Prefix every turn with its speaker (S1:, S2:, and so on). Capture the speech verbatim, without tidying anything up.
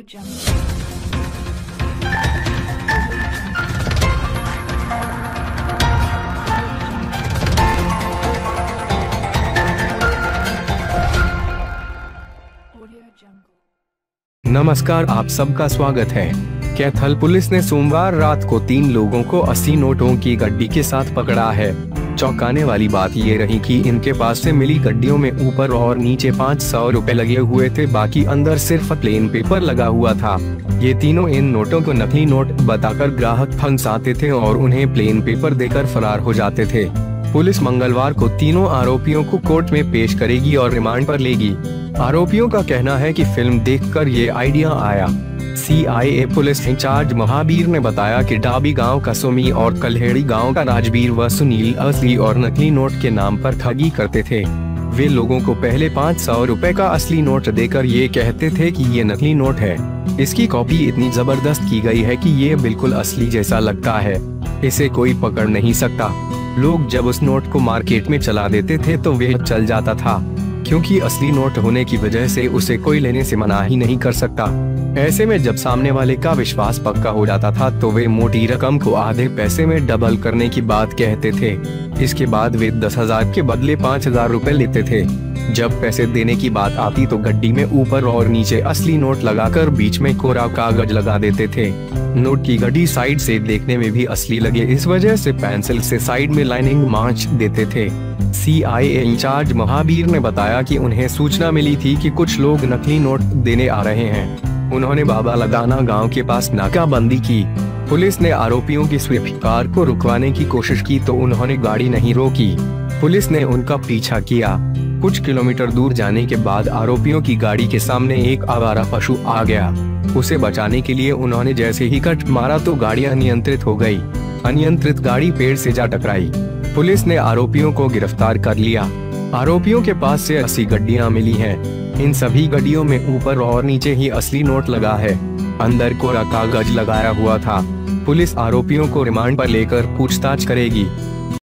S1: नमस्कार, आप सबका स्वागत है। कैथल पुलिस ने सोमवार रात को तीन लोगों को अस्सी नोटों की गड्डी के साथ पकड़ा है। चौंकाने वाली बात ये रही कि इनके पास से मिली गड्डियों में ऊपर और नीचे पाँच सौ रुपए लगे हुए थे, बाकी अंदर सिर्फ प्लेन पेपर लगा हुआ था। ये तीनों इन नोटों को नकली नोट बताकर ग्राहक फंसाते थे और उन्हें प्लेन पेपर देकर फरार हो जाते थे। पुलिस मंगलवार को तीनों आरोपियों को कोर्ट में पेश करेगी और रिमांड पर लेगी। आरोपियों का कहना है कि फिल्म देखकर ये आइडिया आया। C I A police incharge Mahabir ने बताया कि डाबी गांव का समी और कल्हड़ी गांव का राजबीर व सुनील असली और नकली नोट के नाम पर ठगी करते थे। वे लोगों को पहले पाँच सौ रुपए का असली नोट देकर ये कहते थे कि ये नकली नोट है। इसकी कॉपी इतनी जबरदस्त की गई है कि ये बिल्कुल असली जैसा लगता है, इसे कोई पकड़ नहीं सकता। लोग जब उस नोट को मार्केट में चला देते थे तो वह चल जाता था, क्योंकि असली नोट होने की वजह से उसे कोई लेने से मना ही नहीं कर सकता। ऐसे में जब सामने वाले का विश्वास पक्का हो जाता था तो वे मोटी रकम को आधे पैसे में डबल करने की बात कहते थे। इसके बाद वे दस हजार के बदले पाँच हजार रूपए लेते थे। जब पैसे देने की बात आती तो गड्डी में ऊपर और नीचे असली नोट लगाकर बीच में कोरा कागज लगा देते थे। नोट की गड्डी साइड से देखने में भी असली लगे, इस वजह से पेंसिल से साइड में लाइनिंग मार्च देते थे। सी आई ए इंचार्ज महाबीर ने बताया कि उन्हें सूचना मिली थी कि कुछ लोग नकली नोट देने आ रहे हैं। उन्होंने बाबा लगाना गांव के पास नाकाबंदी की। पुलिस ने आरोपियों की स्विफ्ट कार को रुकवाने की कोशिश की तो उन्होंने गाड़ी नहीं रोकी। पुलिस ने उनका पीछा किया। कुछ किलोमीटर दूर जाने के बाद आरोपियों की गाड़ी के सामने एक आवारा पशु आ गया। उसे बचाने के लिए उन्होंने जैसे ही कट मारा तो गाड़ी अनियंत्रित हो गई। अनियंत्रित गाड़ी पेड़ से जा टकराई। पुलिस ने आरोपियों को गिरफ्तार कर लिया। आरोपियों के पास से अस्सी गड्डियां मिली हैं। इन सभी गड्डियों में ऊपर और नीचे ही असली नोट लगा है, अंदर कोरा कागज लगाया हुआ था। पुलिस आरोपियों को रिमांड पर लेकर पूछताछ करेगी।